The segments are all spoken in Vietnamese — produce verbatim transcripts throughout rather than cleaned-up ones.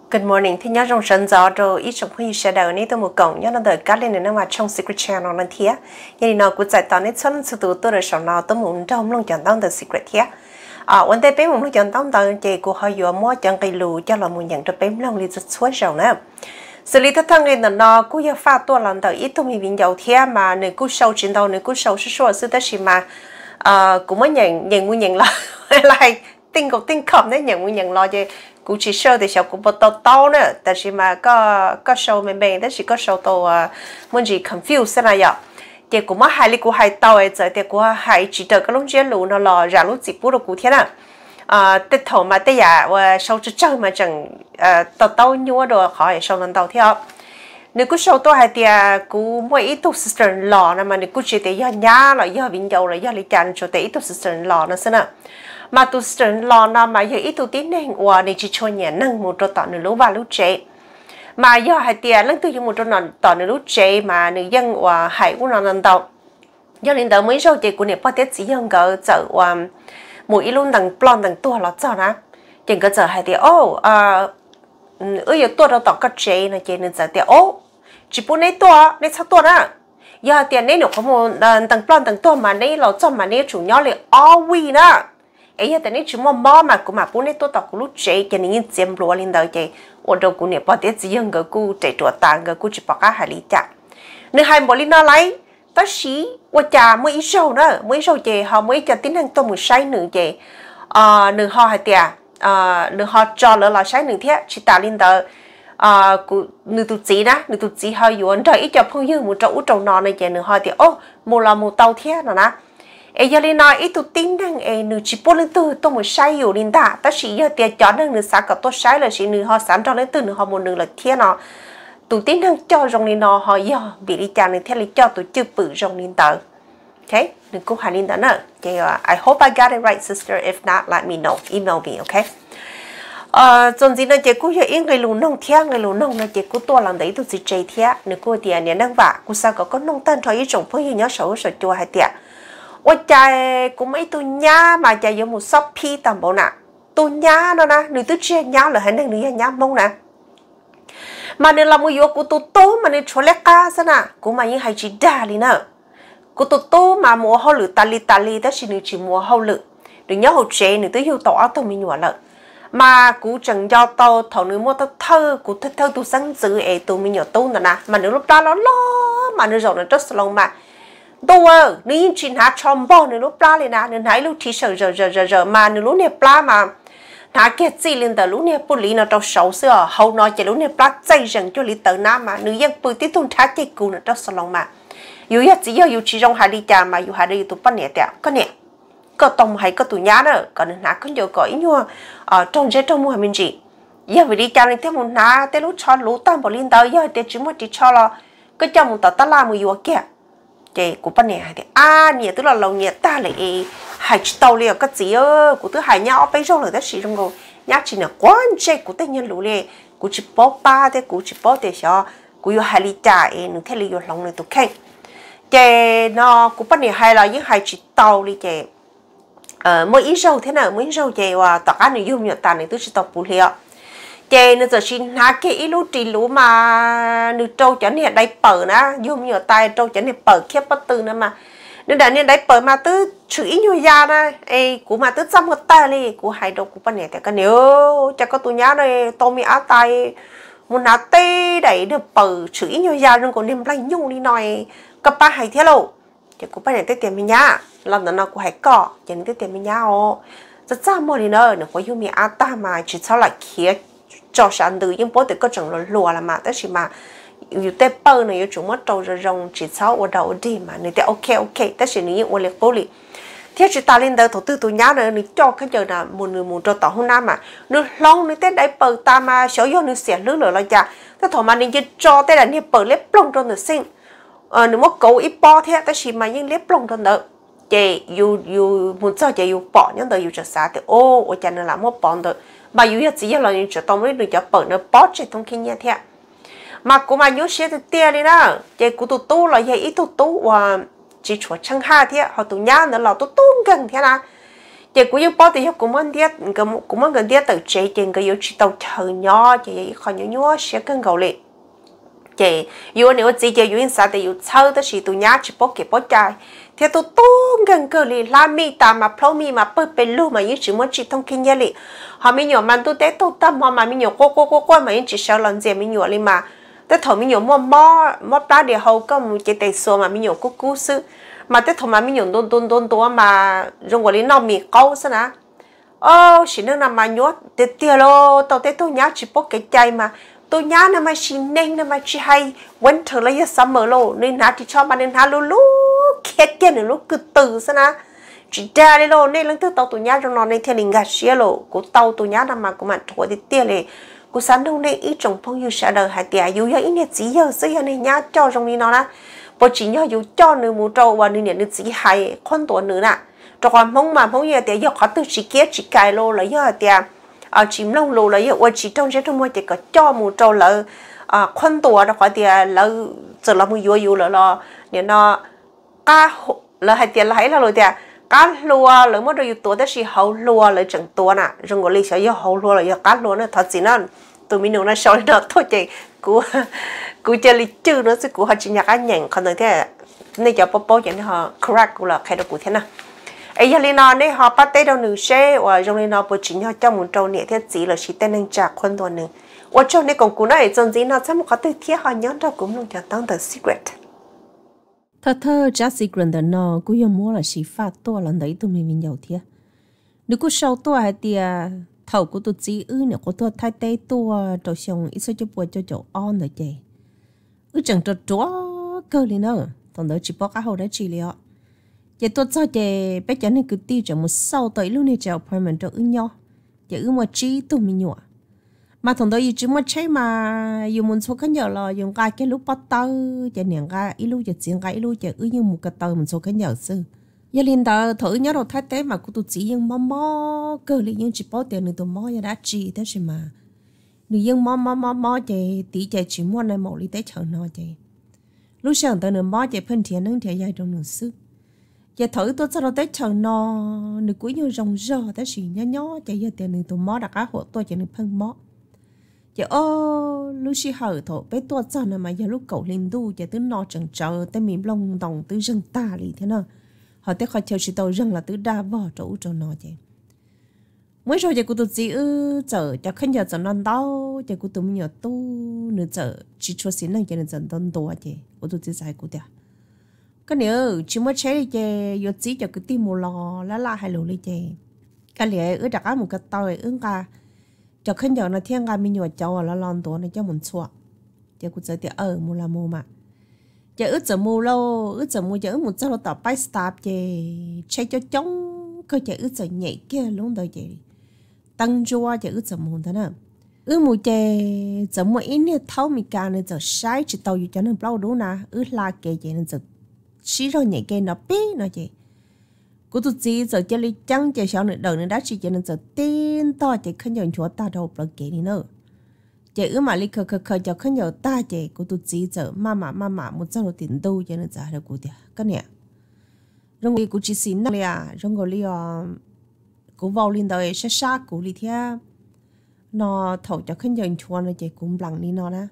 Good morning, thì nhớ trong sân gió rồi ít trong khi sẽ đầu này tôi một cổng nhớ nó đợi cắt lên nó mà trong secret channel nó thiệt, vậy nó cũng giải tán hết chân sự tôi tôi rồi sau nó tôi muốn trong lòng chọn tông the secret thiệt, à vấn đề bé muốn lòng chọn tông tông chị của họ vừa mua chọn cây lù cho là muốn nhận cho bé lòng liền rất suốt rồi nữa, xử lý thất thăng lên là nó cũng giờ pha tua lần đầu ít tôi mình viên dầu thiệt mà nếu cũng sâu trên đầu nếu cũng sâu số số sự tất nhiên mà, à cũng mới nhận nhận muốn nhận là lại tinh cầu tinh khẩm đấy nhận muốn nhận lo chứ cú chỉ show thì sao cũng bắt đầu tao nữa,但是mà có có show mình bên,但是có show tao à muốn gì confuse này vậy, thì cũng mà hai lý cú hai tao ấy giờ thì cú hai chỉ được cái lúc chơi lú nó là ra lúc chỉ bút được cú thế nào, à tết thầu mà tết ya và show chút chơi mà chẳng à tao tao nhua đồ khỏi show lần tao theo, nếu cú show tao hai thì cú mỗi ít tu sister lò nè mà nếu cú chỉ để do nhá là do viên dầu là do lý chăn cho để ít tu sister lò nó xem nào mà tu sửa lò nó mà giờ ít tu tín nên qua để chỉ cho nhà nâng một trò tỏ nửa lúa và lúa trẻ mà giờ hai tiền lần tôi dùng một trò nọ tỏ nửa lúa trẻ mà nửa dân qua hải cũng là lần đầu do nên đầu mới sau chị của nè bắt tết chỉ dân cỡ chợ qua mỗi luôn đằng plon đằng tua lót cho nó chừng cỡ chợ hai tiền ô à ơi giờ tua đâu tỏ cái trẻ này chị nên giờ tiền ô chỉ muốn lấy tua lấy sao tua đó giờ tiền lấy được có một đằng plon đằng tua mà lấy lót cho mà lấy chủ nhỏ là all we đó ấy giờ tao nói chúng mà mò mà cũng mà bún ấy tôi tao cũng lúc chơi cho nên xem lúa lên đầu chơi, ở đâu cũng nè bảo thế gì hơn cái cú chạy chuột tàng cái cú chỉ bảo cá hải lý chả, nếu hai bộ lên nó lấy, tao xí, ở nhà mới ít sầu nữa, mới ít sầu chơi họ mới cho tính năng tôi một say nữa chơi, à nửa họ hay tiệt, à nửa họ cho lỡ là say nửa thế, chỉ ta lên đầu, à cú nửa tụt gì đó, nửa tụt gì họ yêu anh trời ít cho phong yêu một chỗ chỗ nọ này chơi nửa họ thì ô một là một tàu thế nào nè. Ấy giờ lên nói ít tu tin rằng ấy nữ chỉ bốn lên từ tôi một sai nhiều lên đã, ta chỉ giờ tiền chọn rằng nữ sáng cả tôi sai là chỉ nữ họ sáng cho lên từ nữ họ một nữ là thiên nó, tu tin rằng cho rong lên nó họ giờ bị đi chàng lên thiên lên cho tôi chưa bự rong lên tờ, okay? Đừng cố hành lên đó nữa. Okay, uh, I hope I got it right, sister. If not, let me know. Email me, okay? Ờ, còn gì nữa chị cũng hiểu những người lù nông thiên người lù nông là chị cũng to làm đấy tôi chỉ chơi thiên, nữ cô tiền nhà năng vả, cô sao có có nông tên thôi, trồng phơi nhớ sầu sầu chua hay tiệt. Ôi trời cũng mấy tôi nhá mà chạy vô một Shopee tầm bộ nè tôi nhá nó nè người tôi chia nhá là hay nên người nhá mông nè mà nên là một vô của tôi tố mà nên cho lẽ ca sao nè cũng mà những hay chỉ đa đi nữa của tôi tố mà mua hậu lự tali tali đó chỉ người chỉ mua hậu lự đừng nhớ hậu chế người tôi hiểu tỏ tôi mình nhọ lợ mà cũng chẳng do tôi thầu người mua tôi thơ của thơ thơ tôi sáng giữ ấy tôi mình nhọ tôi nè mà nếu lúc đó nó lo mà nếu rồi nó rất lâu mà đâu ơ, nếu chuyện hạt chom bò nếu lúc pla lên à, nếu hãy lúc thì sợ giờ giờ giờ giờ mà nếu lúc này pla mà hả cái gì lên tờ lúc này bút lý nó trong sầu xưa hầu nói chỉ lúc này pla dây dần cho lý tờ nam mà nếu dân bự tí tung thác cái cù nó trong salon mà, dù nhất chỉ yêu chỉ trong hai đi chả mà dù hai đi tụ bắt nè tẹo, có nè, có tông hay có tụ nhá nữa, còn nếu hả có nhiều có ít nhua, ở trong chế trong mua mình gì, giờ vì đi chả lên theo một ná, tới lúc cho lú tam bỏ lên tờ giờ tới chúng mà chỉ cho là cái cho một tờ ta làm một yêu kia chị của bạn này thì à nhỉ tức là lâu nhỉ ta lại hay tàu liền cái gì ơ của thứ hai nhau bây giờ là tất sĩ trong rồi nhắc chỉ là quan trọng của tất nhiên lũ liền của chỉ bỏ ba thế của chỉ bỏ để cho của yêu hai lý trả nó thế là yêu lòng này tụi khen chị nó của bạn này hay là những hai chỉ tàu đi chị ờ mỗi ít dầu thế nào mỗi ít dầu chị và tất cả những dùng nhựa tàn này tôi chỉ tàu bù liệu chị nó giờ xin há cái lú trì lú mà nữ trâu chấn hiện đây bờ na dùng nhiều tay trâu chấn hiện bờ khép bất tư nữa mà nên đã nên đấy bờ mà tứ chữ nhiều da này ấy của mà tứ trăm một tay đi của hai đầu của bạn này thì cái nếu cho có tôi nhá đây tôi mi á tay muốn nát tê đẩy được bờ chữ nhiều da nhưng còn đem lanh nhung đi nói các ba hay thế đâu thì của bạn này tới tiền mình nhá lần đó nó của hay cỏ chỉ tới tiền mình nhá ô rất xa mua đi nữa nó có dùng mi á ta mà chỉ sau lại kia cho sản từ nhưng bố thì có chẳng là lùa là mà tất chỉ mà yêu tế bơ này yêu chúng mất trâu rồi rong chỉ sáu ở đầu đi mà người ta ok ok tất chỉ những ô liệt bố li thế chỉ ta lên đầu thổ tư tụi nhá rồi cho cái giờ là một người một trâu tàu hôm nay mà nó long nó tết đấy bơ ta mà sở do nó xẻ lứa lửa là già thế thổ mà nên cho tết là nên bơ lép plong cho nó sinh ờ nếu mà cậu ít bo thế tất chỉ mà những lép plong cho nó chị yêu yêu muốn cho chị yêu bỏ những đời yêu cho xa thì ô ở chân nó làm một bọn được mà yêu nhất chỉ là những chuyện tao mới được cho bận nó bó chết thông kinh nha thế mà cũng mà nhớ sẽ được tiền đi đó chị cũng tụt tu là vậy ít tụt tu và chỉ cho chẳng ha thế họ tụi nhá nữa là tụt tu gần thế nào chị cũng yêu bỏ thì cũng muốn biết cũng muốn gần biết từ chị tiền cái yêu chỉ tàu thở nhỏ chị khỏi nhỏ nhỏ sẽ cân cầu lệ chị yêu nếu chị chị yêu sao thì yêu sau đó chỉ tụi nhá chỉ bỏ cái bỏ trái thì tôi tung gần cơ lì làm mi ta mà plau mi mà bớt bền lu mà yêu chỉ muốn chỉ thông kinh nhá lì họ mi nhỏ mà tôi té tôi tâm họ mà mi nhỏ cô cô cô cô mà yêu chỉ sao lần gì mi nhỏ lì mà tới thầu mi nhỏ mò mò mò ba để hậu có một cái tay xô mà mi nhỏ cô cú sư mà tới thầu mà mi nhỏ đôn đôn đôn đôn mà dùng cái lý nó mi câu sao nè ô chỉ nên làm mà nhốt để tiền lo tao tới tôi nhá chỉ bỏ cái chai mà tôi nhá nằm mà chỉ nên nằm mà chỉ hay winter là summer lo nên nát thì cho mà nên hà lu lu khét kia nữa lúc cứ từ sao nè chỉ ra đi lo nên lần thứ tao tôi nhá trong nó nên thiên linh gạt xía lo của tao tôi nhá nằm mà của mình thua thì tiền này của sáng đông này ít trồng phong yêu sẽ đời hai tiền yêu ít nhất chỉ yêu xây này nhá cho trong đi nó nè bộ chỉ nhá yêu cho nữa mua trâu và nữa nữa chỉ hay con tuổi nữa nè cho con phong mà phong yêu tiền yêu khó từ chỉ kia chỉ cài lo lấy yêu tiền à chìm lông lù lấy yêu chỉ trong cái trong mua chỉ có cho mua trâu là à con tuổi đó khỏi tiền là giờ là mua yêu yêu là lo nên nó cá là hai tiền là hay là rồi tiền cá lúa là mất rồi tuổi đó chỉ hậu lúa là chẳng tuổi nè rồi gọi là sẽ yêu hậu lúa là yêu cá lúa nữa thật sự nó tụi mình nó sau đó thôi chị cú cú chơi lịch chữ nó sẽ cú họ chỉ nhạc ăn nhện còn nữa thế nên cho bố bố cho nên họ correct cú là khai được cú thế nào ấy giờ lên nó nên họ bắt tay đâu nữ xe và trong lên nó bố chính họ cho một trâu nhẹ thế chỉ là chỉ tên anh trả khuôn tuần nữa và trong này còn cú này trong gì nó sẽ một cái từ thiết họ nhớ đâu cũng luôn cho tăng the secret thơ thơ just secret đó nó cú yêu mua là chỉ phát to lần đấy tụi mình mình giàu thiệt nếu cú sau to hay tiệt thầu của tôi chỉ ư nè của tôi thay tay tôi trâu xong ít số cho bùa cho chỗ on rồi chị ư chẳng trâu chúa cơ liền nữa thằng đó chỉ bỏ cả hồ đã chỉ liệu chị tôi cho chị bé cháu này cứ đi cho một sau tới lúc này cháu appointment cho ư nhau chị ư mà chỉ tụi mình nhọ mà thằng đó ý chỉ mà chơi mà dùng một số cái nhỏ là dùng cái cái lúc bắt tơ chị niệm cái ít lúc chị chuyện cái ít lúc chị ư như một cái tơ một số cái nhỏ xưa giờ linh đó thử nhớ đầu thái tế mà cô tụi chỉ nhưng mò mò cơ li nhưng chỉ bỏ tiền nữa tụi mò giờ đã chỉ thế gì mà nữ nhưng mò mò mò mò chị tí chị chỉ muốn này một ly tế chờ nó chị lúc sáng tới nữa mò chị phân tiền nâng tiền dài trong nửa sức chị thử tôi cho nó tế chờ nó nữ cuối như rồng rơ thế gì nhớ nhớ chị giờ tiền nữa tụi mò đặt cá hộ tôi chị nữ phân mò chị ô lúc xí hở thổ bé tôi cho này mà giờ lúc cậu linh đu chị tới nó chẳng chờ tới mìm lông đồng tới rừng ta đi thế nào họ tới khỏi chờ chỉ tàu rằng là tứ đa vỏ chỗ cho nó chứ mới rồi chị của tụi chị ư chờ cho khán giả chờ non đau chị của tụi mình nhớ tu nữa chờ chỉ cho xin năng cho nên dần dần to chứ của tụi chị sai của ta cái nữa chỉ mới chơi chị yêu chỉ cho cái tim mù lò lá la hay lù đi chị cái này ư đặt một cái tàu ư cả cho khán giả nó thiên nga mình nhớ cháu là lon to này cho mình xóa chị của chị thì ở mù la mù mà giờ ước giờ mua lâu ước giờ mua giờ ước một giờ tập bài stop chị chơi cho chống cơ giờ ước giờ nhảy kia luôn đời chị tăng chua giờ ước giờ mua thế nào ước mua chị giờ mua ít nhất thâu mi cả nên giờ sai chỉ tàu cho nên bao đủ nè ước là kệ chị nên giờ xí rồi nhảy kia nó bé nó chị cô tụi chị giờ chơi đi chăng chơi sao nữa đời nữa đã chỉ cho nên giờ tin to chị không nhận chúa ta đâu bao kệ đi nữa chị ư mà đi khờ khờ khờ cho khăn nhiều ta chị của tụi chị giờ mà mà mà mà một trăm tiền đâu cho nên giá được của tiền cái này rồi người của chị xin nè à rồi người li à của vào lên đời sẽ sát của li thia nó thầu cho khăn nhiều chua nó chị cũng bằng đi nó nè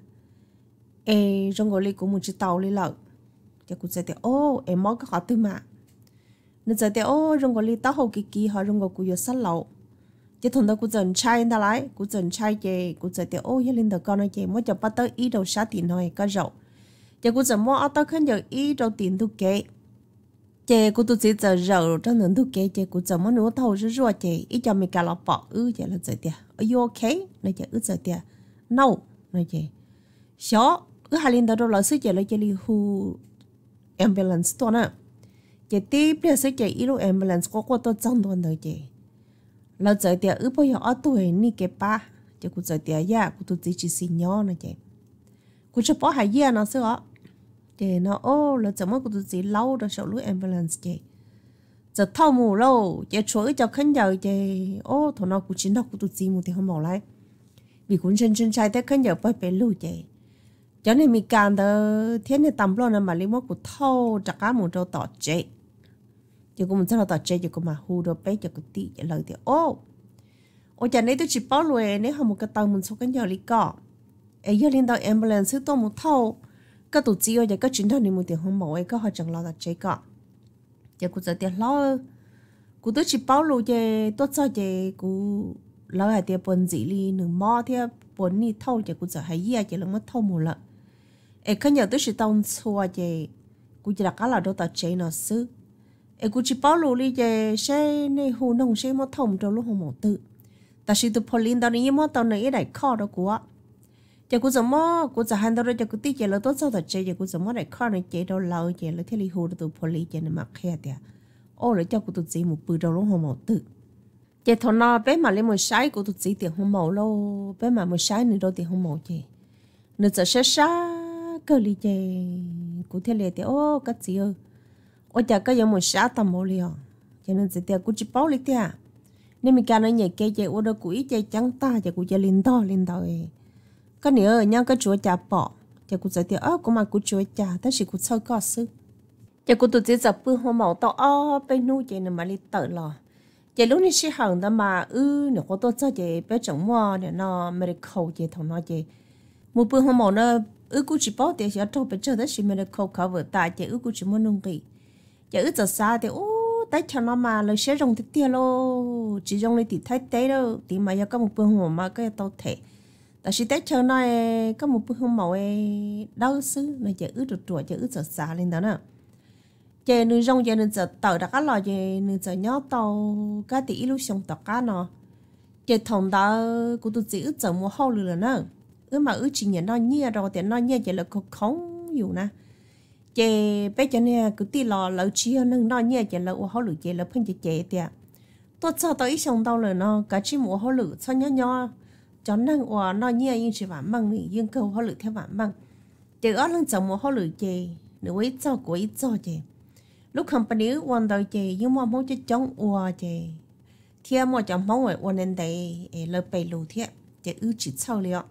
ê rồi người li của một chiếc tàu li lợ chị cũng sẽ thì ô em món cái họ tư mà nó sẽ thì ô rồi người li tao hậu kỳ kỳ họ rồi người của yêu sát lậu chứ thằng đó cũng dần trai ta lại cũng dần trai chị cũng dần tiểu ô lên đầu con này chị mới cho bắt tới ý đầu sát tiền thôi có rậu chị cũng dần mua ở tới khán giờ ý đầu tiền thu kế chị cũng tụi chị giờ rậu trong nền thu kế chị cũng dần mua nửa thầu rồi rồi chị ý cho mình cả lọ bỏ ư chị là giờ tiền are you okay này chị ư giờ tiền no này chị xó ư hai lên đầu là sức chị lấy chị đi hu ambulance to nè chị tiếp theo sức chị ý lúc ambulance có qua tôi trong tuần đời chị là giờ tiệt ư bây giờ ở tuổi ni cái ba chứ cũng giờ tiệt ya cũng tụi chị chỉ xin nhau này chị cũng chỉ bỏ hai ya nó xưa chị nó ô là giờ mới cũng tụi chị lâu rồi sợ lối ambulance chị giờ thâu mù lâu chị chuối cho khán giả chị ô thằng nào cũng chỉ nó cũng tụi chị một thì không bỏ lại vì cũng chân chân trai tới khán giả phải phải lưu chị cho nên mình càng đó thế này tầm lo mà lấy mất của thâu chắc cả một trâu tọt chị giờ cũng mình chắc là tao chơi giờ cũng mà hù đồ bé giờ cũng tí giờ lời thì ô ô giờ này tôi chỉ bảo rồi nếu không một cái tàu mình số cái giờ lý cọ ấy giờ lên tàu ambulance tôi một thâu cái tụi chị giờ cái chuyến thằng này một tiền không mẫu ấy có họ chẳng lo tao chơi cọ giờ cũng giờ tiền lo cũng tôi chỉ bảo rồi giờ tôi cho giờ cũng lo hai tiền bận gì đi nửa mò thì bận đi thâu giờ cũng giờ hay gì giờ là mất thâu một lần ấy cái giờ tôi chỉ tao xua giờ cũng chỉ là cái là đâu tao chơi nó xứ ấy cũng chỉ bảo rồi đi giờ sẽ này hồ nông sẽ mất thâu cho lúc không một tự ta chỉ tụi Pauline tao này mất tao này đại kho đó của giờ cũng giờ mất cũng giờ hành tao rồi giờ cũng tí giờ là tôi cho tao chơi giờ cũng giờ mất đại kho này chơi đâu lâu giờ là thế li hồ tụi Pauline giờ này mặc khe tiệt ô rồi cho tụi chị một bữa đâu lúc không một tự giờ thằng nào bé mà lấy một trái của tụi chị tiền không màu lâu bé mà một trái nữa đâu tiền không màu chị nữa giờ sẽ xa cơ li chị của thế li thì ô cái gì ơi ô giờ cái giống một trái tầm màu liền cho nên giờ tiền của chị bảo li tiệt nên mình cái này nhảy cái chị ô đâu của ít chị trắng ta giờ của chị linh to linh to ấy cái này ở nhau cái chuột chả bỏ giờ của giờ tiền ơ của mà của chuột chả ta chỉ của sâu có sức giờ của tụi chị giờ bữa hôm màu to ô bên nuôi chị này mà li tự lo chị lúc này sẽ hàng đó mà ư nếu có tôi cho chị bé chồng mua để nó medical chị thằng nó chị một bữa hôm màu nó ư cũng chỉ bảo tiền chỉ cho bé chơi đó chỉ medical cover tại chị ư cũng chỉ muốn nông kỳ chị ư giờ xa thì ô tại cho nó mà lời sẽ dùng thì tiền lô chỉ dùng lấy thì thay tế đâu thì mà giờ có một bữa hôm màu mà cái tao thể tại chỉ tại cho nó có một bữa hôm màu đau xứ này chị ư được tuổi chị ư giờ xa lên đó nè chị nữ rong chị nữ giờ tàu đã cá lò chị nữ giờ nhớ tàu cá tỷ lúc xong tàu cá nó chị thòng đó của tụi chị ước giờ mua hậu rồi nữa ước mà ước chỉ nhận nó nhia rồi thì nó nhia chị là có không nhiều nè chị bé cho nên cứ tí lò lỡ chia nâng nó nhia chị là hậu lử chị là phân chị chị thì tôi cho tao ít xong tao rồi nó cả chỉ mua hậu lử cho nhớ nhớ cho nâng và nó nhia nhưng chỉ vả măng này nhưng câu hậu lử theo vả măng chị ở lần giờ mua hậu lử chị nữ ấy cho của ít cho chị lúc company quan đầu chị nhưng mà muốn cho chống ua chị thì mà chẳng mong người quan nên đây lỡ bày lù thiệt chị ư chỉ sau liệu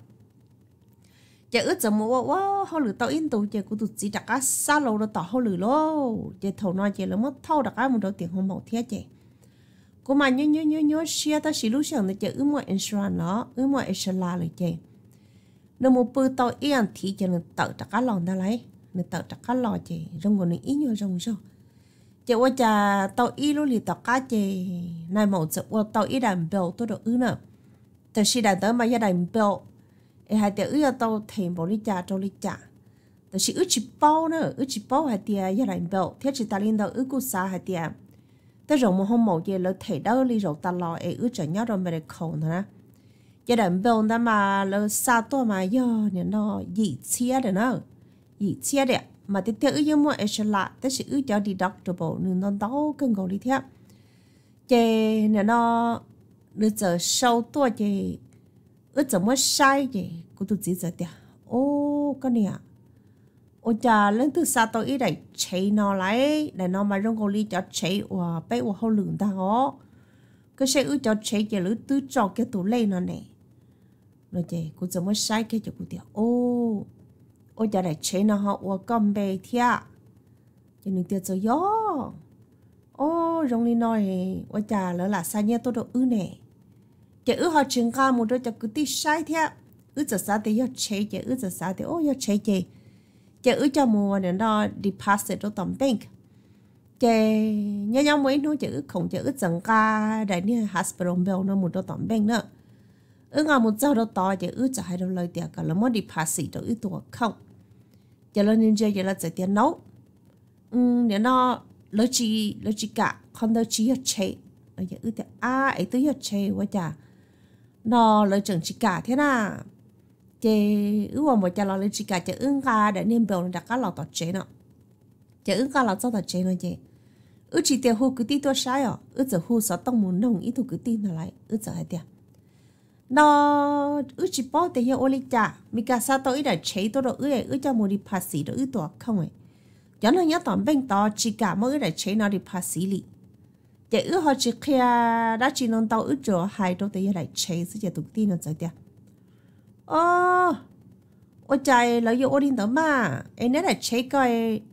chị ư chẳng mua quá họ lử tao in tụ chị của tụi chị đặt cá xa lâu rồi tao họ lử lô chị thầu nói chị là mất thâu đặt cá một đầu tiền không màu thiệt chị cô mà nhớ nhớ nhớ nhớ share ta chỉ lúc sáng chị ư mua insurance nó ư mua insurance rồi chị nếu một bữa tao yên thì chị nên tự đặt cá lòn ta lấy nên tự đặt cá lò chị rong còn ít nhiều rong sao chị ơi cha tao ít lúc thì tao cá chị này một giờ tao ít đàn bèo tôi được ư nèแต่สิได้แต่มาอย่าได้เปล่าไอ้หายแต่อื้อตอเทมบ่ลิจ่าโตลิจ่าแต่สิอื้อจิเป้าเนอะอื้อจิเป้าหายแต่อย่าได้เปล่าเที่ยจิตาลินดอกอื้อกูซาหายแต่แต่เราบ่ฮ้อมเยแล้วเทดอลิเราตลอดไอ้อื้อจะยอดไม่ได้เข้านะอย่าได้เปล่าแต่มาแล้วซาตัวมาย่อเนี่ยเนาะยี่เชียเด้อเนาะยี่เชียเด้mà tiếp theo ư mua extra lạ, tức là ư cho deductible nên nó đau cân cầu đi theo, chị nè nó được giờ sau tuổi chị ư giờ mới sai chị, cô tụi chị giờ tiệt, ô cái này à, ô cha lên từ xa tôi ý để chạy nó lại, để nó mà trong cầu đi cho chạy, và bé và hậu lượng ta ó, cái xe ư cho chạy chị lưỡi tứ trò cái tủ lên nó nè, rồi chị cô giờ mới sai cái cho cô tiệt, ô ôi giờ này chế nó họ qua cầm bề thia cho nên tiền rồi gió ô rong đi nói ôi chà lỡ là sai nhé tôi đâu ư nè chỉ ư họ trường ca một đôi cho cứ tí sai thia ư giờ sao thì giờ chế chỉ ư giờ sao thì ô giờ chế chỉ chỉ ư cho mua để nó deposit ở tầm bank chỉ nhớ nhau mấy nói chỉ ư không chỉ ư chẳng ca đại như hospital bill nó một đôi tầm bank nữa ư ngà một giờ đó to chỉ ư trả hai đôi lời tiền cả là mất deposit rồi ư tuổi không giờ lên nên giờ là giờ tiền nấu, um nếu nó lỡ chỉ lỡ chỉ cả con đâu chỉ hết chế, rồi giờ ư thì à ấy tới hết chế quá chả, nó lỡ chừng chỉ cả thế nào, chế ư mà một chả là lỡ chỉ cả chế ư cả để niêm bèo đặt cá lò tọt chế nó, chế ư cả là cho tọt chế nó chế, ư chỉ tiền hú cứ tí tôi sai à, ư giờ hú sáu tông muốn nông ít thôi cứ tin là lại, ư giờ hay tiền nó ư chỉ bảo để hiểu lý trả mình cả sao tôi đã chế tôi rồi ư ư cho một đi phá xí rồi ư tôi không ấy cho nó nhớ tóm bên đó chỉ cả mỗi đã chế nó đi phá xí li để ư họ chỉ kia đã chỉ non tao ư cho hai đôi để lại chế sẽ cho tụi tin nó chạy đi ô ôi trời lợi dụng đi đó mà em nói là chế coi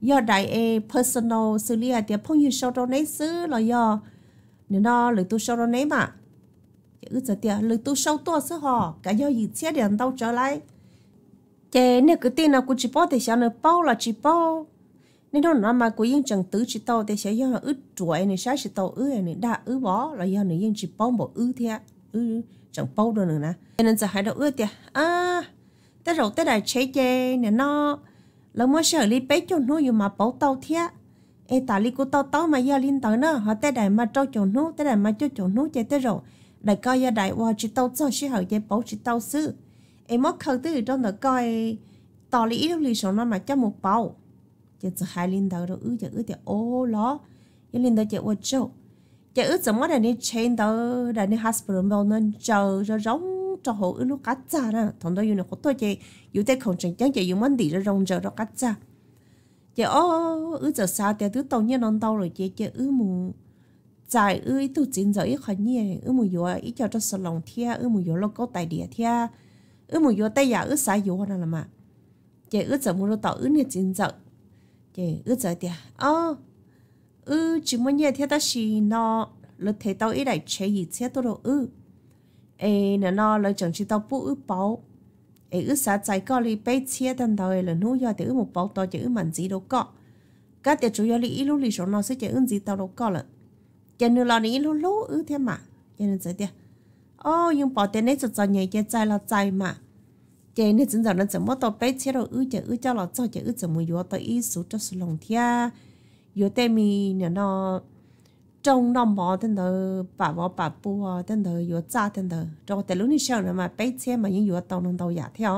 do đại e personal xử lý thì phong như sau đó nấy xứ là do nên nó lựa tu sau đó nấy mà chứ giờ thì lựa tu sau tua xứ họ cả do gì xe điện đâu trở lại chè nếu cái tin nào cũng chỉ bảo thì sao nữa bao là chỉ bao nên nó nói mà cũng yên chẳng tứ chỉ tao thì sẽ do là ướt chuỗi này sáng chỉ tao ướt này đã ướt bỏ là do này yên chỉ bao một ướt thế ướt chẳng bao đâu nữa nè nên giờ hai đầu ướt thì à tới rồi tới đại chế chè nè nó là mới sợ li bé cho nó mà bảo tao thế ê ta li của tao tao mà giờ linh tới nữa họ tới đại mà cho cho nó tới đại mà cho cho nó chè tới rồi đại coi giờ đại qua chỉ tao cho sẽ hỏi chè bảo chỉ tao xứ em mất khâu từ trong đó coi tao li ít li số nó mà cho một bao chỉ cho hai linh tới rồi ư chỉ ư thì ô lo giờ linh tới chỉ qua chỗ chỉ ư怎么的你签到的你 hospital 没能就就giống cho họ ư lúc cắt ra nè thằng đó yêu nó có tôi chỉ yêu tới không chừng chẳng chỉ yêu món đi rồi rong giờ nó cắt ra chỉ ô ư giờ sao thì thứ tàu nhiên non tàu rồi chỉ chỉ ư mù dài ư ít tu chín giờ ít khó nhẹ ư mù yêu ít cho cho salon thia ư mù yêu nó có tài địa thia ư mù yêu tay giả ư sai yêu nó là mà chỉ ư giờ mù nó tàu ư nhiệt chín giờ chỉ ư giờ thì ô ư chỉ muốn nhẹ thia ta xì nó lúc thấy tàu ít đại chế gì chế tôi đâu ư ê nè nó lời chẳng chỉ tao bút ướp bảo ê ướp xã trái có li bé chia tân đời là nuôi do thì ướp một bảo tao chỉ ướp mặn gì đâu có các tiệt chủ yếu li ít lúc li số nó sẽ chỉ ướp gì tao đâu có là cho nên là ní lúc lúc ướp thế mà cho nên giờ tiệt ô nhưng bảo tiền này cho nhảy cái trái là trái mà cho nên chính giờ nó chỉ mất tao bé chia đâu ướp chỉ ướp cho là cho chỉ ướp chỉ mua vô tao ít số cho số lòng thia vô tên mi nè nó trong năm bỏ tên đó bà bỏ bà bùa tên đó vừa cha tên đó trong cái lúc này sau này mà bé xe mà những vừa tàu nông tàu giả theo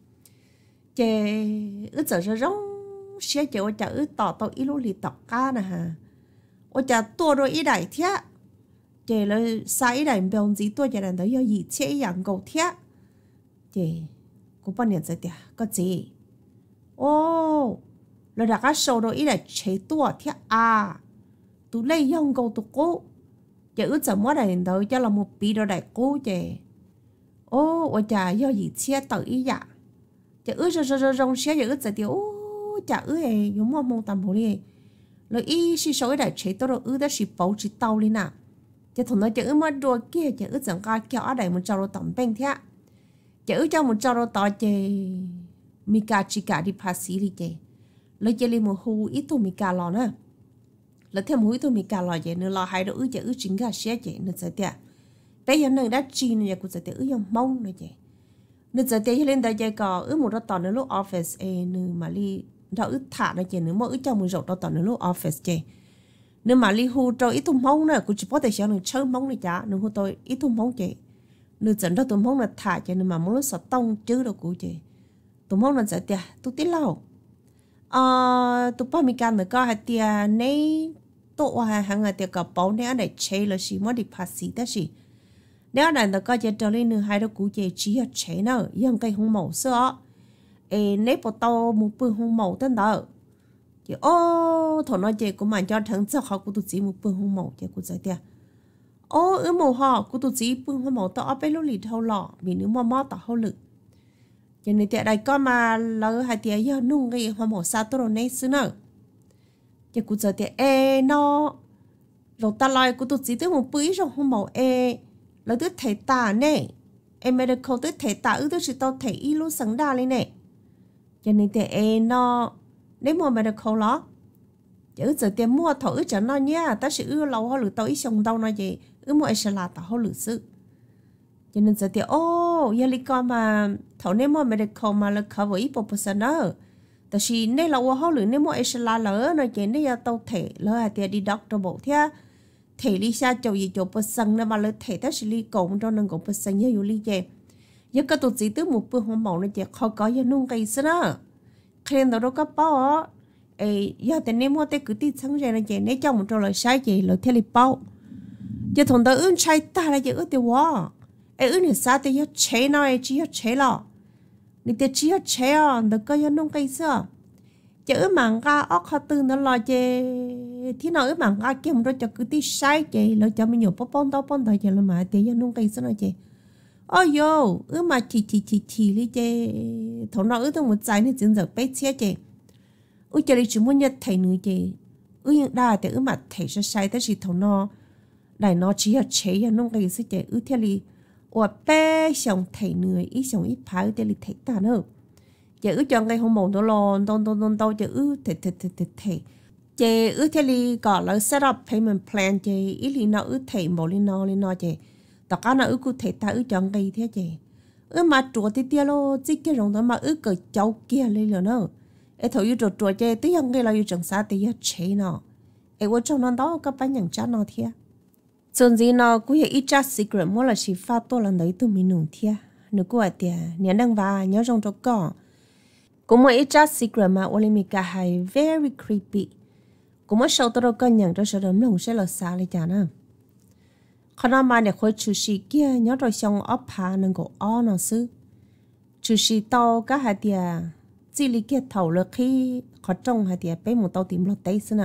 chè ướt giờ rồi rong xe chè ở chợ ướt tàu tàu ít lúc lì tàu cá nè ha ở chợ tua rồi ít đại thế chè là sai ít đại biểu gì tua chè là đó do gì chế dạng cầu thế chè cũng bao nhiêu giờ tiệt có gì ô là đã có số rồi ít đại chế tua thế à tụi lấy yong cầu tụi cô chả ước怎么来đâu cho là một bí đồ đại cô chè ô ở chả do gì chia tự ý dạ chả ước rồi rồi rồi xe chả ước giờ thì ô chả ước ấy dùng mong mong tầm hồ đi rồi ý si số đại chế tôi rồi ước đã si bảo chỉ tàu đi nè chả thằng nó chả ước mà đùa kia chả ước rằng ca kéo ở đây một trâu tầm bên thế chả ước cho một trâu to chè mika chỉ cả đi pasi đi chè lấy chè li một hu ít thôi mika lò nè là thêm mũi tôi mình cả lò vậy nữa lò hai đứa ư chả ư chính cả xe vậy nữa giờ tiệt bây giờ nơi đã chi nữa cũng giờ tiệt ư dòng mông nữa vậy nữa giờ tiệt lên đây chơi cò ư một đó tòn nữa lúc office e nữa mà li đó ư thả nữa vậy nữa mỗi ư trong một rổ đó tòn nữa lúc office chơi nữa mà li hu cho ít thùng mông nữa cũng chỉ có thể xem được chơi mông này chả nữa hu tôi ít thùng mông chơi nữa dẫn đó thùng mông là thả chơi nữa mà muốn nó sọt tông chứ đâu cũng chơi thùng mông là giờ tiệt tôi tiếc lâu à tôi bảo mình can nữa có hai tiệt này tôi hay hàng ngày tiệc bảo nếu để chơi là gì mà đi pasi đó gì nếu là nó có chơi trò lên nữa hai đứa cụ chơi chỉ là chơi nữa nhưng cái hông màu sữa ê nếu bộ tao một bữa hông màu tên đó thì ô thằng nói chơi của mình cho thằng chắc họ của tụi chỉ một bữa hông màu chơi của giải tiệc ô ứ màu họ của tụi chỉ bữa hông màu tao ở bên lúc lì thâu lọ vì nếu mà mót tao hâu lực cho nên tiệc đây có mà lỡ hai tiệc giờ nung cái hông màu sao tôi rồi nấy xứ nữa giờ cụ giờ thì e nó rồi ta lại cụ tụt chỉ tới một bữa rồi không màu e là tới thể tả nè em medical tới thể tả ư tới chỉ tao thể y luôn sáng đa lên nè cho nên thì e nó nếu mua medical đó giờ giờ thì mua thử cho nó nhá ta sẽ ư lâu hơn lử tao ít xong đâu nó gì ư mua sẽ là tao hơn lử sự cho nên giờ thì ô giờ lý con mà thầu nếu mua medical mà là cover ít một phần nữaแต่ชีเนี่ยเราว่าเขาหรือเนี่ยมั่วเอชลาเหลือเนาะเจนเนี่ยเราเทเลยอะเดี๋ยวดีด็อกเตอร์บอกที่เทลิซาจะอยู่จบประสังเนี่ยมาเลยเทแต่ชีลีกงตอนนั้นกงประสังเยอะอยู่ลีเจยังก็ตัวจีตื้อหมู่ปืนหัวหมอเนี่ยเจเขาก็ยังนุ่งไก่ซะนะเคลนตัวเราก็เป้าเอ้ยแต่เนี่ยมั่วแต่คือที่ทั้งใจเนี่ยเจเนี่ยเจ้ามันจะเลยใช้เจเลยเทลิเป้าจะถงตัวอื่นใช้ตาอะไรเจเออแต่ว่าไอ้อื่นเนี่ยซาแต่ยังใช้หน่อยจียังใช้หรอนี่แต่ชี้เชี่ยแต่ก็ยังนุ่งไก่เสื้อจะอึมังกาออกเขาตื่นตลอดเจที่น้องอึมังกาเกี่ยมเราจะคือที่ใช้เจเราจะไม่อยู่ป้อนต้อป้อนต่อเจเรามาแต่ยังนุ่งไก่เสื้อเจอ๋อโย่อึมาทีทีทีทีเลยเจถอนเราอึต้องหมดใจนี่จึงจะไปเชี่ยเจ ư cho đi chúng muốn nhặt thầy nữa gì ư những đa thì ư mà thầy sẽ sai tới gì thầu nó đại nó chỉ là chế ya nông cái sự chế ư theo li ở bé xong thầy nữa ít xong ít phá theo li thầy ta nữa chế ư cho cái hôm mùng đó lon don don don đâu chế ư thầy thầy thầy thầy thầy chế ư theo li gọi là set up payment plan chế ít li nó ư thầy một li nó li nó chế tất cả nó ư cụ thầy ta ư chọn cái thế chế ư mà chùa thì tiêu lo chỉ cái rồng đó mà ư cái cháu kia lên rồi nữa ai thầu ư chùa chùa chế tới yang cái là ư trồng sa thì chế nó ai ở trong nó đó các bạn nhận trả nó thiệt Trong gì nó cũng là ít chắc secret mỗi là chỉ phát to lần đấy tụi mình nung thiệt nếu có tiền nhớ đăng vào nhớ trong đó có cũng một ít chắc secret mà Olympica hay very creepy cũng một sau đó có nhận ra sự đấm lòng sẽ là xa lại chả nè khi nào mà để khối chủ sĩ kia nhớ rồi xong ốp hà nên có ó nó xứ chủ sĩ tàu các hạt tiền chỉ lý kia thầu được khi họ trông hạt tiền bé một tàu tìm lót tay xí nè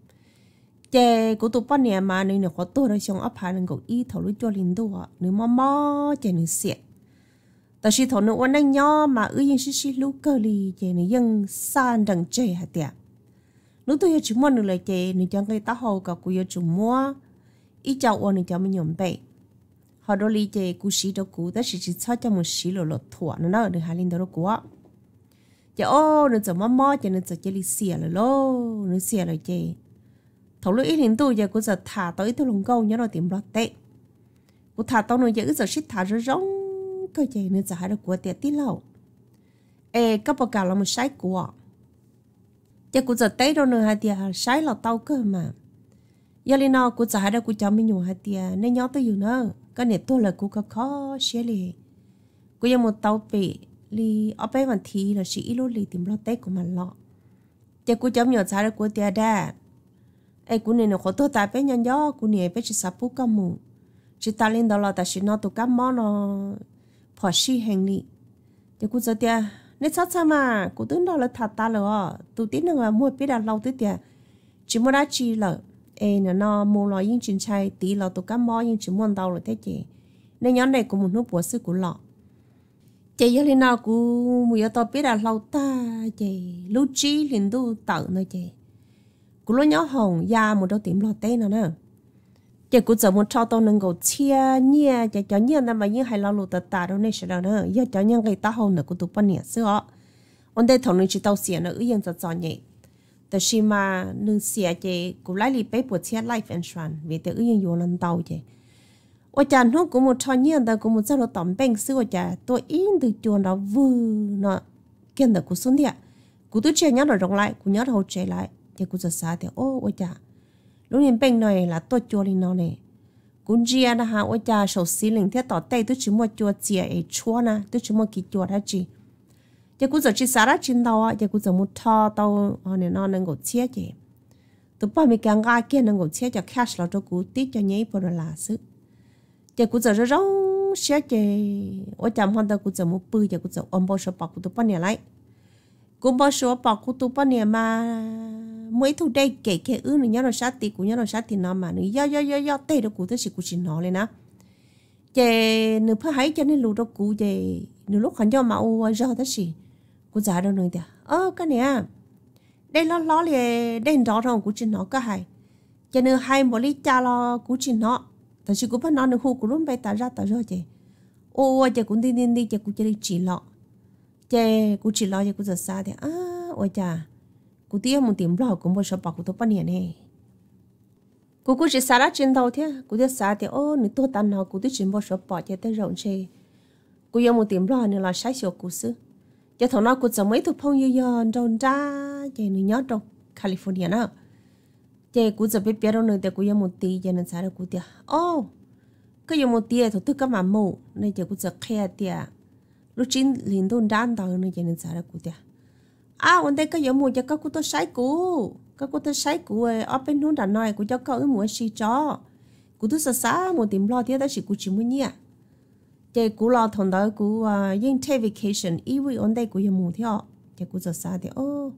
chế của tụi bọn này mà nên nó có tôi rồi xong áp hạ nên có ý thầu lúc cho linh đua nếu mà mò chế nó xịt tại vì thầu nó quan anh nhỏ mà ư yên xí xí lúc cơ li chế nó yên san đằng chế hả tiệt lúc tôi chỉ muốn được lời chế nó chẳng cái tá hồ cả của chủ mua ý cháu ôn nó cho mình nhổm bể họ đôi li chế cú xí đâu cú đó chỉ chỉ cho cho một xí lột lột thua nó nó được hai linh đâu cú chế ô nó chỉ mò mò chế nó chỉ chế li xịt rồi lô nó xịt rồi chế thầu lúc ít hiện tôi giờ cũng giờ thả tới tôi lồng câu nhớ rồi tìm lót tệ cũng thả tao nói giờ giờ shit thả rồi rong cơ chế nên giờ hay là của tiệt tí lâu ê các bà cả là một sai của giờ cũng giờ tết rồi nữa hai tiệt sai là tao cơ mà giờ lên nào cũng giờ hay là cũng cho mình nhiều hai tiệt nên nhớ tới nhiều nữa cái này tôi là cũng có khó xé lì cũng giờ một tao bị li ở bên mặt thì là chỉ lúc li tìm lót tết của mình lọ giờ cũng cho nhiều giờ là của tiệt đa ai cũng nên nó khó tôi tại bên nhân gió cũng nên bên chỉ sắp bút cam mù chỉ ta lên đó là ta chỉ nó tụ cam món nó phò xí hành lý thì cũng giờ tia nên sao sao mà cũng tính đó là thật ta rồi tụ tính là mua biết là lâu tới tia chỉ mua đã chi là ai nó nó mua lo những chuyện chạy tí là tụ cam món những chuyện mua đâu rồi thế chị nên nhóm này cũng một nút bổ sức của lọ chị giờ lên nào cũng mua tao biết là lâu ta chị lưu trí liền tu tự nữa chị cú lo nhỏ hồng ya một đôi tìm lọt tên nào nè, giờ cú giờ một trò tao nâng cầu chia nhia, giờ cho nhia nằm mà như hai lao lụt tạt đâu này sẽ đâu nữa, giờ cho nhia cái ta hồng nữa cú tụt bao nhiêu xưa, ông đây thằng này chỉ tao xỉa nữa, yên cho cho nhẹ,แต่ชิมานึกเสียเจกูไล่ลีไปปวดเชีย life insurance เวทีอื่นอยู่ลันเตาเจว่าจานนู้นกูมันชอนเยี่ยนแต่กูมันจะเราต่อมเป่งซื้อว่าจะตัวอินตัวจวนเราวื้อเนาะเกี่ยนแต่กูสุนเดียกูตัวเชียย้อนเราลงไล่กูย้อนเราเจไล่เดี๋ยวกูจะสาเดี๋ยวโอ้ว่าจะลูกเรียนเป่งหน่อยละตัวจวนลินเอาเนี่ยกูเจียนะฮะว่าจะโฉดสีหลิงที่ต่อเตยตัวชิมัวจวนเจียไอ้ชัวนะตัวชิมัวกี่จวนฮะจีgiờ cũng giờ chỉ xả ra trên đầu á, giờ cũng giờ một thò tàu họ này nó能够切的，都把米干嘎给能够切就 cash 了，就估低就你不能拉死。giờ cũng giờ rong xé de，我讲话的cũng giờ một bự，giờ cũng giờ安保说保护都半年来，cũng保说保护都半年嘛，每头day给给อื่นเนี่ยเรา杀地，cũngเนี่ยเรา杀地那嘛，你要要要要day都估的是估是哪里呢？giờ nếu phải hay cho nên lũ đó估giờ nếu lúc hắn cho mà ô giờ đó gìกูจ่ายเราหน่อยเดียวเออก็เนี่ยได้ล้อล้อเลยได้รอเรากูจินเนาะก็ให้จะเนื้อให้บริจาคเรากูจินเนาะแต่สิกูพันนอนในหูกูรุ่นไปตาจ้าตาจ้าเจโอ้จะกูดิ้นดิ้นดิ้นจะกูจะได้จีหล่อเจกูจีหล่อจะกูจะซาเดียวอ้าโอ้จ้ากูเตี้ยมึงเตรียมหล่อกูไม่ชอบปากกูตัวปนเนี่ยเนี่ยกูกูจะซาละจินเท่าเท่กูจะซาเดียวโอ้หนูตัวตันเนาะกูตัวจินไม่ชอบปากจะได้ร้อนเชกูยังมึงเตรียมหล่อเนี่ยเราใช้เสียกูซื้อgiờ thằng nó cũng chẳng mấy thuộc phong như giờ trong ra giờ người nhớ trong California nữa giờ cũng chẳng biết biết đâu nữa để cũng một tí giờ nên sao được cũng tiếc ô cái một tí thì tôi có mà mù nên giờ cũng chẳng khe tiếc lúc chín liền đôn đan tao nên giờ nên sao được cũng tiếc à vấn đề cái một giờ các cô tôi sai cũ các cô tôi sai cũ ở bênนู้นđàn nói cũng cho các ứng muốn xí cho cũng tôi sợ xa một tìm lo tiếc đó chỉ cũng chỉ muốn nhỉ giờ cú lo thằng đó cú à yên take vacation ý vui ổn đây cú yêu mù theo giờ cú giờ xa thì ô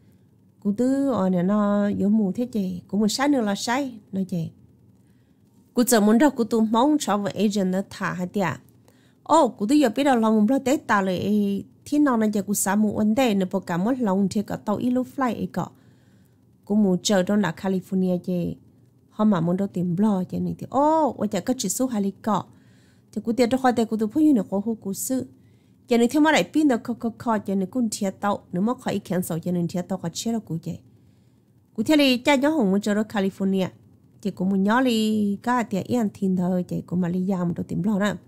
cú tư ở này nó yêu mù thế chị cú muốn sai nữa là sai nói chị cú giờ muốn ra cú tụi mong cho với agent nó thả hả tiệt ô cú tôi giờ biết đâu lòng một tế ta lại thiên nào này giờ cú sáng một vấn đề nữa bộ cả một lòng thì cả tàu ít lúc flight ấy cả cú muốn chờ trong là California chứ họ mà muốn đâu tìm lo chứ này thì ô ở giờ có chỉ số hai lý cả thì cú tiền cho họ để cú tôi phải như nó khó hô cú sự giờ này thêm mà lại pin được khó khó khó giờ này cú thiệt tàu nếu mà khỏi cancel giờ này thiệt tàu có chết là cú chứ cú theo đi cha nhớ hùng muốn chờ ở California thì cú muốn nhớ đi cả tiền yên thiên thôi chứ cú mà đi làm đâu tìm lo nè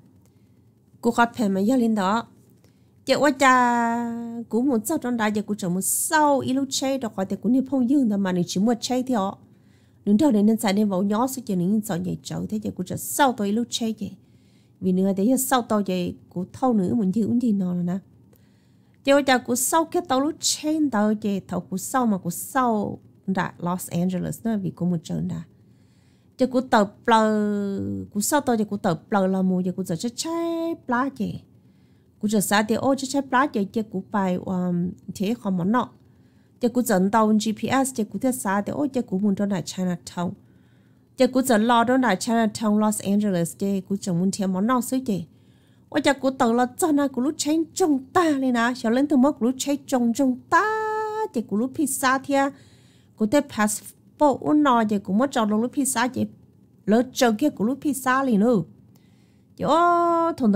cú khó phải mà nhớ lên đó giờ qua cha cú muốn sau trong đại giờ cú chẳng muốn sau ít lúc chơi đó khỏi thì cú niệm phong dương đó mà nếu chỉ muốn chơi thì họ đứng đầu nên sai nên vào nhỏ số giờ nên sợ nhảy trâu thế giờ cú chẳng sau tôi ít lúc chơi vậy vì nữa để sau tôi vậy cú thâu nữa muốn gì cũng gì nó là nè giờ qua cha cú sau cái tàu lúc chơi đó vậy thầu cú sau mà cú sau đã Los Angeles nữa vì cú muốn chơi đã giờ cú tàu plờ cú sau tôi giờ cú tàu plờ là mua giờ cú giờ chơi chơi plá vậy cú giờ sáng thì ô chơi chơi plá vậy giờ cú bài um thế không món nọ giờ cú dẫn tàu giê pê ét giờ cú theo sáng thì ô giờ cú muốn cho lại Chinatown giờ cú dẫn lo cho lại Chinatown Los Angeles giờ cú chẳng muốn theo món nọ xứ vậy ô giờ cú tàu là cho nó cú lúc chơi trong ta lên nè sau lên từ mức cú lúc chơi trong trong ta giờ cú lúc pizza thia cú theo passport uốn nọ giờ cú mất cho lúc pizza giờ lỡ chờ kia cú lúc pizza liền nữa giờ thằng đó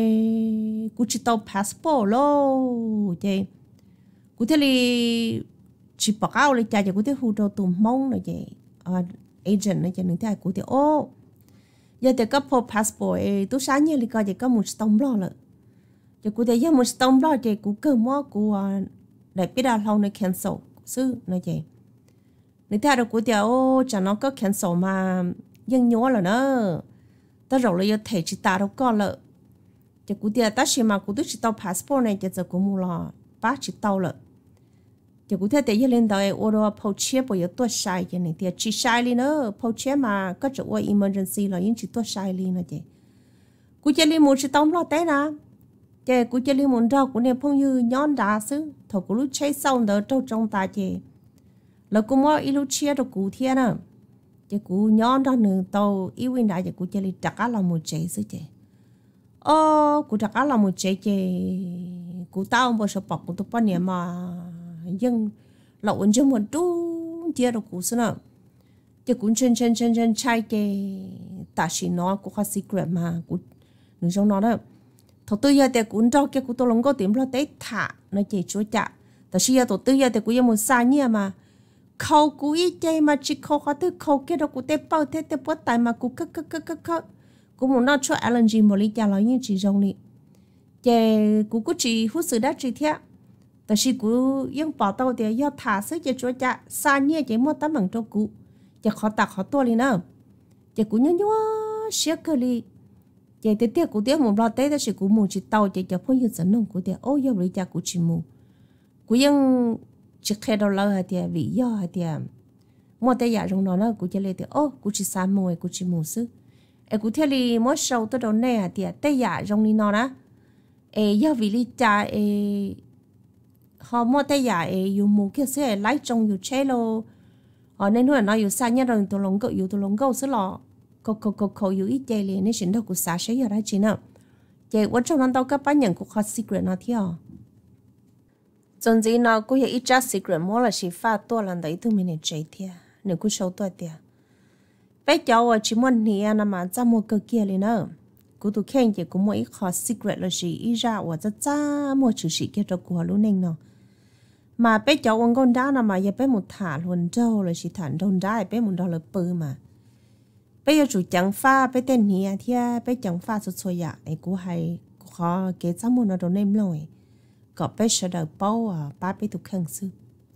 giờ cú chỉ tàu passport lo giờ cú thấy li chỉ bảo áoเลยgiờ cú thấy hù đầu tụm mông rồi giờ agent này giờนึงthấy cú thấy ô giờ thì có passport tôi sáng như li coi giờ có một tông lo rồi giờ cú thấy giờ một tông lo giờ cú cơ mua cú để biết là lâu này cancel sư này giờนึงthấy được cú thấy ô chẳng nó có cancel mà nhưng nhớ là nó ta rồi là thể chỉ ta đâu có lợ giờ cú tiền ta xem mà cú tôi chỉ tàu passport này giờ cú mua là ba chỉ tàu lợ giờ cú theo để giờ lên đời ô đồ poche bây giờ tôi sai giờ này thì chỉ sai đi nữa poche mà có chỗ emergency là những chỉ tôi sai đi nữa chứ cú chơi đi một chỉ tàu lo té nè giờ cú chơi đi một đâu cú này phong như nhón đá xứ thầu cú lúc chơi xong đó trâu trong ta chứ là cú mua ít lúc chia được cú thiên à giờ cú nhón đó nữa tàu yêu viên đại giờ cú chơi đi đặt á là một chế xứ chứ ô cú đặt á là một chế chứ cú tao bao giờ bọc cú tụi bao nhiêu mà nhưng lậu ăn chung một đu chia được cú xứ nào giờ cú chân chân chân chân chạy chứ ta chỉ nói cú có secret mà cú đừng trong nó đó thầu tư giờ thì cú đâu kia cú tôi lòng có tìm lo tới thả nó chỉ chúa chả ta chỉ giờ thầu tư giờ thì cúยังmột xa nhia mà khâu cú ít chơi mà chỉ khâu khó thứ khâu kia đâu cú té bao té té bớt tài mà cú cất cất cất cất cất cú muốn nói cho Alan G một lý do là như chỉ trong này giờ cú cứ chỉ hút sự đã chỉ thếแต่สิกูยังปอเตาเดียยอดถาซื้อจะช่วยจะซาเนี่ยจะมั่วตั้งบังตัวกูจะขอตักขอตัวเลยนะจะกูยังยัวเสียเกลีจะเตี้ยกูเตี้ยหมุนรอเต้แต่สิกูหมุนจิตเตาจะจะพ่นยืนสนุกกูเดียโอ้ยบริจากูชิมูกูยังจะแค่เราเลยเดียวิยอเดียมั่วแต่อยากลงนอนนะกูจะเลยเดียโอ้กูจิสามมวยกูชิมูซื้อไอ้กูเที่ยวลีมั่วเศร้าตัวโดนแน่เดียแต่อยากลงนี่นอนนะเอ้ยวิลิจ่าเอhọ mua tay giả dùng một cái xe lái trong dùng chế lô họ nên nói nó dùng xa nhất rồi tôi lòng cậu dùng tôi lòng cậu sẽ lọ cậu cậu cậu cậu dùng ít chơi liền nên chuyện đâu cũng xa sẽ giờ ra chuyện nào chơi quan trọng là đâu các bạn nhận cũng có secret nào theo trong gì nào cũng có ít chắc secret mua là chỉ pha to lần đấy tôi mình chơi theo nếu cũng sâu to theo bây giờ chỉ muốn nhẹ là mà ra mua cái kia liền nữa cú tụ khen chỉ cũng mua ít khó secret là gì ít ra và rất cha mua chữ sĩ kia cho của luôn nên nó mà bé cháu ông con đá nào mà giờ bé một thả luôn đâu là chỉ thả đồn đá bé một đòn là bự mà bây giờ chủ chẳng pha bé tên nhẹ thì bé chẳng pha sốt sôi à ấy cú hay cú khó kế sao mua nó đồ nem rồi có bé sợ đời bao à ba bé tụ khen sư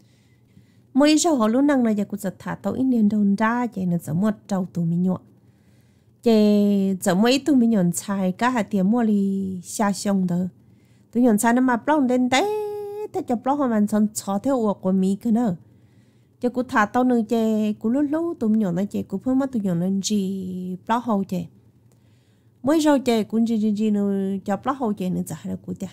mỗi giờ họ luôn năng là giờ cú giật thả tàu ít年đồn đá vậy nó giống một trâu tụ mình nhọ chị giờ mấy tụi mình nhận xài cả hạt tiền mua đi xa xong đó tụi nhận xài nó mà plong đến té thế cho plong họ mình chọn chọn theo ổ của mi cái nữa chị cũng thả tao nữa chị cũng lúc lúc tụi mình nhận nó chị cũng phương mất tụi nhận nên gì plong hậu chị mới rồi chị cũng gì gì gì nữa cho plong hậu chị nữa giải được của chị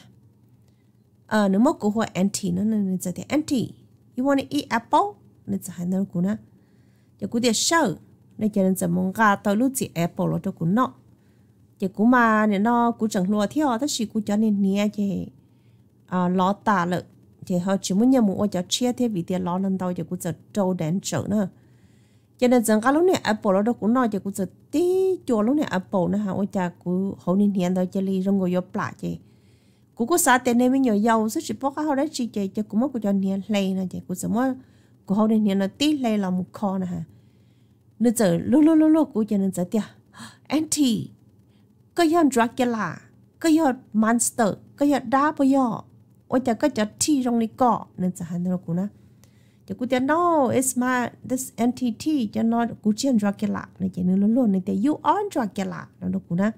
à nếu mà của họ anti nó nên giải thì anti you want to eat apple nên giải nó của nó chị cũng để sâu nên cho nên giờ mong gà tao lúc chị apple rồi cũng nọ chỉ cú mà nên nó cú chẳng lúa theo tất chỉ cú cho nên nhẹ chỉ à ló tà lợ chỉ họ chỉ muốn nhầm một cho chia thế vì tiền ló lần đầu chỉ cú giật trâu đến trở nữa cho nên rằng cái lúc này Apple nó đâu cũng nói chỉ cú giật tí chỗ lúc này Apple nữa ha ôi cha cú hậu nên hiện tại chỉ li trong ngồi vô plạ chỉ cú có sao tiền này mới nhiều giàu số chỉ bỏ cái họ đấy chỉ chỉ chỉ cú mất cú cho nên lây nè chỉ cú sợ mất cú hậu nên hiện là tí lây là một con nè ha nên giờ lúc lúc lúc lúc cú cho nên giờ tiền anti cái yon Dracula cái yon monster cái yon đá bây giờ ôi cha cái chợ thi trong này có nên giờ hắn nó cũng nè chỉ cú tiền no it's my this entity cho nó cú chuyện Dracula này chỉ nên luôn luôn này thì you are Dracula nó cũng nè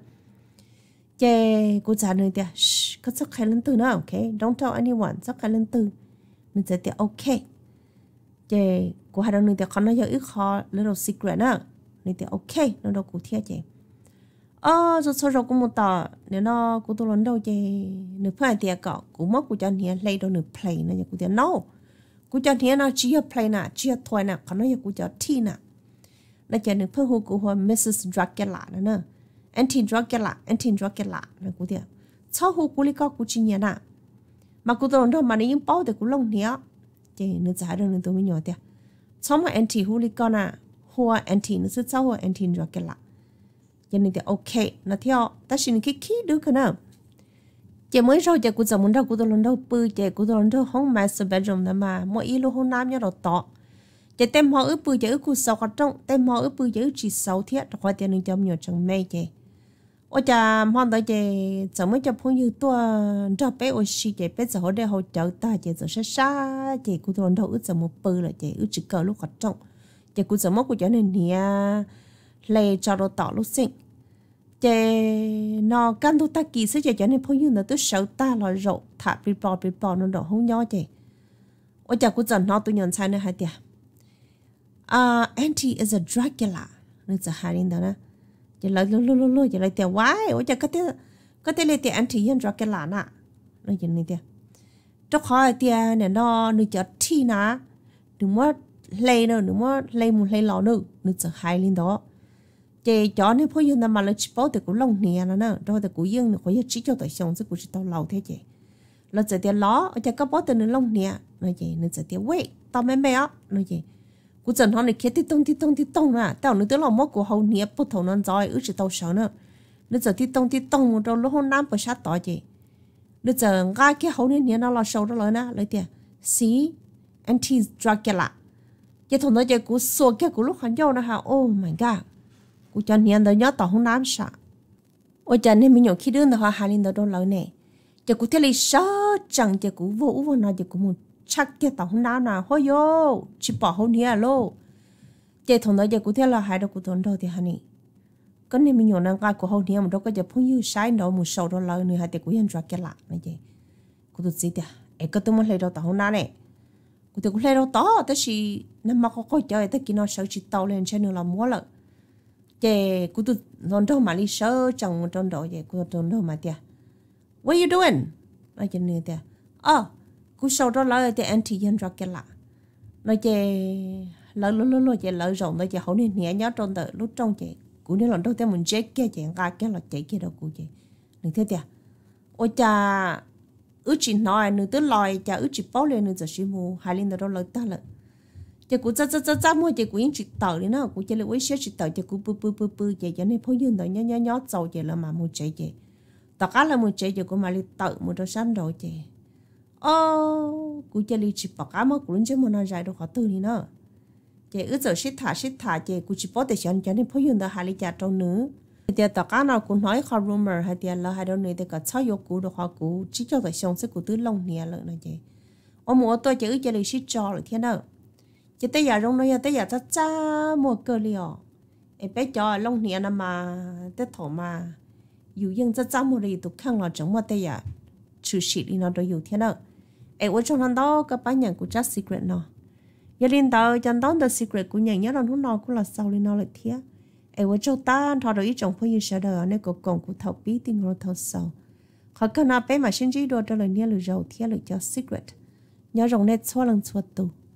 chỉ cú trả lời thì có chắc khai lên từ nữa okay don't tell anyone chắc khai lên từ nên giờ thì okay chỉ cú hai đứa này thì con nó giờ ít khó little secret nữa nên thì okay nó đâu cú thiệt chứ ờ rồi sau rồi cũng một tờ nếu nó cũng tôi lần đầu chứ nửa phải tiệt cọ cũng mất của cho anh lấy đâu nửa play này cũng tiệt no của cho anh nó chỉ là play nè chỉ là thôi nè còn nó giờ của cho thi nè nó chỉ nửa phải hô của họ missus Dracula nữa anti Dracula anti Dracula này cũng tiệt sau hô của lý có của chị nhỉ nè mà của tôi lần đầu mà nó những bao thì của lông nhỉ chứ nửa giải được nửa tôi mới nhỏ tiệt sau mà anti hô lý có nè hô anti nó sẽ sau hô anti Dracula cho nên thì ok nó theo ta xin cái key được cái nào chỉ mới rồi chỉ của giờ muốn đâu của tôi lần đầu bự chỉ của tôi lần đầu không master bedroom đó mà mỗi ý lúc hôm nam nhớ đầu tọ chỉ tem họ ướp bự chỉ ướp của sáu cái trong tem họ ướp bự chỉ ướp chỉ sáu thiết khỏi tiền đừng chấm nhiều chẳng mấy chỉ ôi cha hôm đó chỉ giờ mới cho phong như tôi cho bé ôi xí chỉ bé giờ họ để họ chở ta chỉ giờ xa xa chỉ của tôi lần đầu ướp giờ một bự là chỉ ướp chỉ cỡ lúc ở trong chỉ của giờ mới của cho nên nè lấy cho nó tỏ lúc sinh chế nó căn tôi ta kỳ sẽ cho nên phong như nó tôi sợ ta là rộ thả bị bỏ bị bỏ nó đổ không nhỏ chế ôi chả cũng dần nó tôi nhận sai nữa hai tia à anti is a Dracula nó sẽ hai đến đó nè chế lấy lu lu lu lu chế lấy tia why ôi chả có tia có tia lấy tia anti yên Dracula nè nó gì này tia trong khỏi tia này nó nó cho thi nè đừng mất lấy nữa đừng mất lấy một lấy lò nữa nó sẽ hai lên đó chế cho nên phải dùng mà là chỉ bảo được của lông nè nó nè rồi thì của dương nó có chỉ cho tại xong chứ của chỉ tao lâu thế chế là chỉ tiền ló ở trên các bảo từ nó lông nè nó chế nó chỉ tiền wait tao mấy mấy á nó chế của dân họ này kia tí tông tí tông tí tông nè tao nó tới là mất của hậu nè bắt đầu nó rồi ứ chỉ tao sợ nữa nó chỉ tí tông tí tông rồi lúc hôm nam bữa sát tỏi chế nó chỉ ngay cái hậu nè nó là sâu đó rồi nè lấy tiền see anti Dracula cái thằng đó chế của số cái của lúc hắn nhau nó ha oh my god của cho nên đó nhớ tao không nám sợ, ôi cho nên mình nhổ khi đương đó họ hai linh đó đâu lâu nè, chỉ của thế này sợ chẳng chỉ của vũ vô nó chỉ của một chắc cái tao không nám nào, hôi yo chỉ bỏ hôn hiền lô, chỉ thằng đó chỉ của thế là hai đứa của thằng đó thì hành, cái này mình nhổ năng cái của hôn hiền mà đâu có chỉ phong như sai đâu một sầu đâu lâu nữa hai đứa của hiền cho cái lạ này chứ, của tụi gì thế, ấy cái tụi mình lấy đâu tao không nám nè, của tụi cũng lấy đâu to,แต่是nằm mà có coi chơi,แต่กินnó sợ chỉ tao lên trên đường làm mua lợ chế cú tu non đâu mà đi sơ trong trong đó chế cú trong đâu mà tia what you doing nói chuyện này tia ờ cú sau đó lại tia anti dân ra cái lạ nói chế lỡ lỡ lỡ lỡ chế lỡ rộng nói chế hậu nên nhẹ nhớ trong đời lúc trong chế cú nên lần đầu tiên mình chế kia chế ngã cái là chế kia đâu cú chế này thế tia ôi cha ước chỉ nói nữa tới lòi cha ước chỉ bảo lên nữa giờ xí mù hai linh đó lỡ ta lỡ chỉ cú cha cha cha cha mua chỉ cú yên chỉ tờ đi nó cú chỉ là quấy xé chỉ tờ chỉ cú bự bự bự bự chỉ cho nên phong dương đời nhớ nhớ nhớ giàu chỉ là mà mua chỉ chỉ tất cả là mua chỉ chỉ cú mà đi tờ mua đồ sẵn rồi chỉ ô cú chỉ là chỉ bạc cá mà cú lên chỉ mua nó dài đồ khó tư đi nó chỉ ước giờ xít thả xít thả chỉ cú chỉ bảo để cho nên phong dương đời hai lý trả trâu nữa thì tất cả nào cú nói khó rumor hay thì là hai đứa này thì cả sáu yêu cú đồ khó cú chỉ cho tại xong sẽ cú tứ lông nè lợi này chỉ ô mua tôi chỉ ước chỉ là xít cho rồi thế nào chỉ tới giờ rong nói tới giờ ta cha mua cơ liò, em bé cho long nhẹ nè mà tới thổ mà, dù dân ta cha mua đi tụt khang là chẳng mua tới giờ, trừ xịt đi nó rồi dù thế nào, em ở trong đó các bạn nhận của just secret nó, giờ lên tàu trong đó the secret của nhận nhớ là lúc nào cũng là sau lên nó lại thế, em ở trong ta thọ được ý trong phải như sao đó nên có còn của thầu bí tin rồi thầu sau, họ cần nào bé mà xin chỉ đồ cho lời nhớ lời giàu thế lời cho secret, nhớ rong net xóa lần xóa tù.